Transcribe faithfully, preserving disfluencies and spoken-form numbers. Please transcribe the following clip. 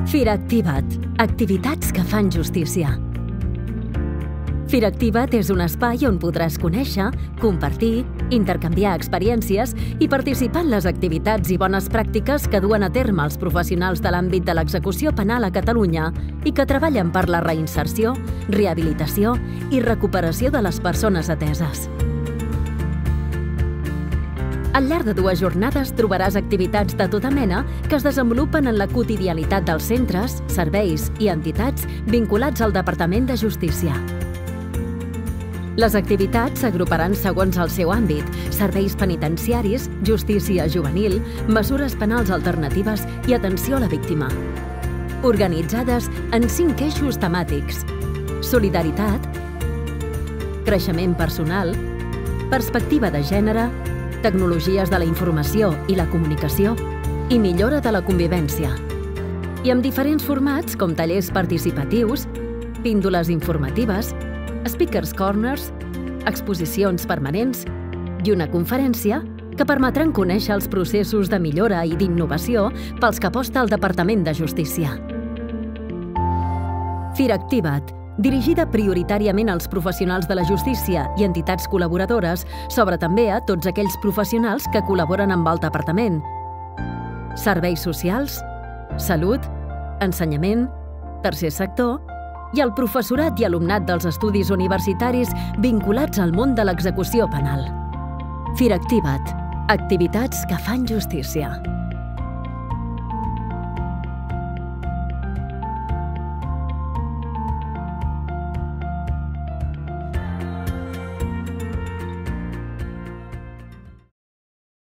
Fira Activa't. Activitats que fan justícia. Fira Activa't és un espai on podràs conèixer, compartir, intercanviar experiències i participar en les activitats i bones pràctiques que duen a terme els professionals de l'àmbit de l'execució penal a Catalunya i que treballen per la reinserció, rehabilitació i recuperació de les persones ateses. Al llarg de dues jornades trobaràs activitats de tota mena que es desenvolupen en la quotidianitat dels centres, serveis i entitats vinculats al Departament de Justícia. Les activitats s'agruparan segons el seu àmbit: serveis penitenciaris, justícia juvenil, mesures penals alternatives i atenció a la víctima. Organitzades en cinc eixos temàtics: solidaritat, creixement personal, perspectiva de gènere, tecnologies de la informació i la comunicació i millora de la convivència. I amb diferents formats com tallers participatius, píndoles informatives, speakers corners, exposicions permanents i una conferència que permetran conèixer els processos de millora i d'innovació pels que aposta el Departament de Justícia. Fira Activa't, dirigida prioritàriament als professionals de la justícia i entitats col·laboradores, s'obre també a tots aquells professionals que col·laboren amb el Departament. Serveis socials, salut, ensenyament, tercer sector i el professorat i alumnat dels estudis universitaris vinculats al món de l'execució penal. Fira Activa't. Activitats que fan justícia.